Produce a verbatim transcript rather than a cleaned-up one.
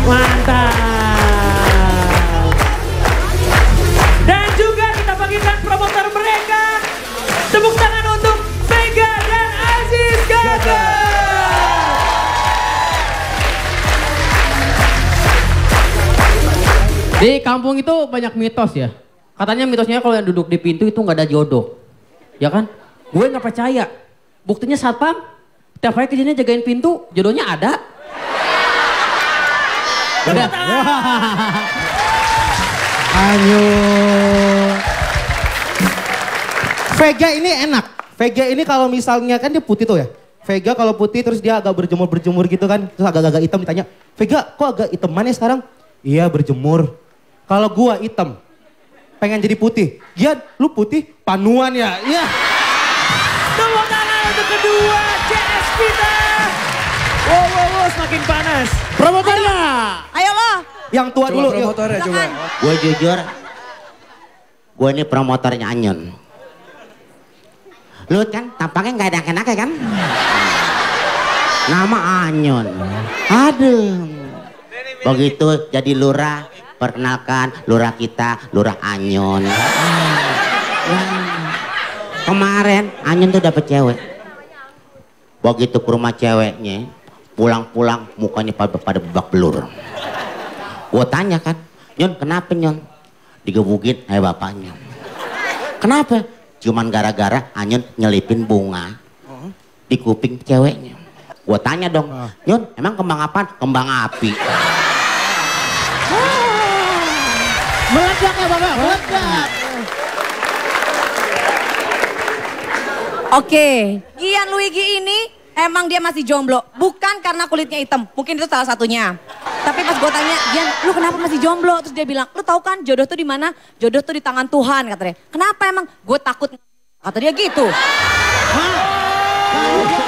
Mantap. Dan juga kita bagikan promotor mereka. Tepuk tangan untuk Vega dan Aziz Gaga. Di kampung itu banyak mitos ya. Katanya mitosnya kalau yang duduk di pintu itu nggak ada jodoh. Ya kan? Gue nggak percaya. Buktinya satpam, tiap hari kerjanya jagain pintu, jodohnya ada. Udah. Ayo. Vega ini enak. Vega ini kalau misalnya kan dia putih tuh ya. Vega kalau putih terus dia agak berjemur-berjemur gitu kan. Terus agak-agak hitam ditanya, Vega kok agak hitaman ya sekarang? Iya berjemur. Kalau gua hitam, pengen jadi putih. Gian, lu putih panuan ya? Iya. Tepuk tangan untuk kedua C S kita. Wow, wow, wow, semakin panas. Promotornya. Ayo lo. Yang tua Coba dulu. promotornya coba. Gue jujur, gue ini promotornya Anyun. Lu kan tampaknya nggak ada enak-enak kan? Nama Anyun. Aduh. Begitu jadi lurah, perkenalkan lurah kita, lurah Anyun. Kemarin Anyun tuh dapet cewek. Begitu ke rumah ceweknya, pulang-pulang mukanya pada, pada babak belur. Gue tanya kan, Nyun kenapa Nyun? Digebukin ayah bapaknya. Kenapa? Cuman gara-gara Anyun nyelipin bunga di kuping ceweknya. Gue tanya dong, Nyun emang kembang apaan? Kembang api. Meledak ya Bapak, meledak. Oke, Gian Luigi ini emang dia masih jomblo. Bukan karena kulitnya hitam, mungkin itu salah satunya. Tapi pas gue tanya, Gian lu kenapa masih jomblo? Terus dia bilang, lu tahu kan jodoh tuh di mana? Jodoh tuh di tangan Tuhan katanya. Kenapa emang? Gue takut, kata dia gitu. Hah?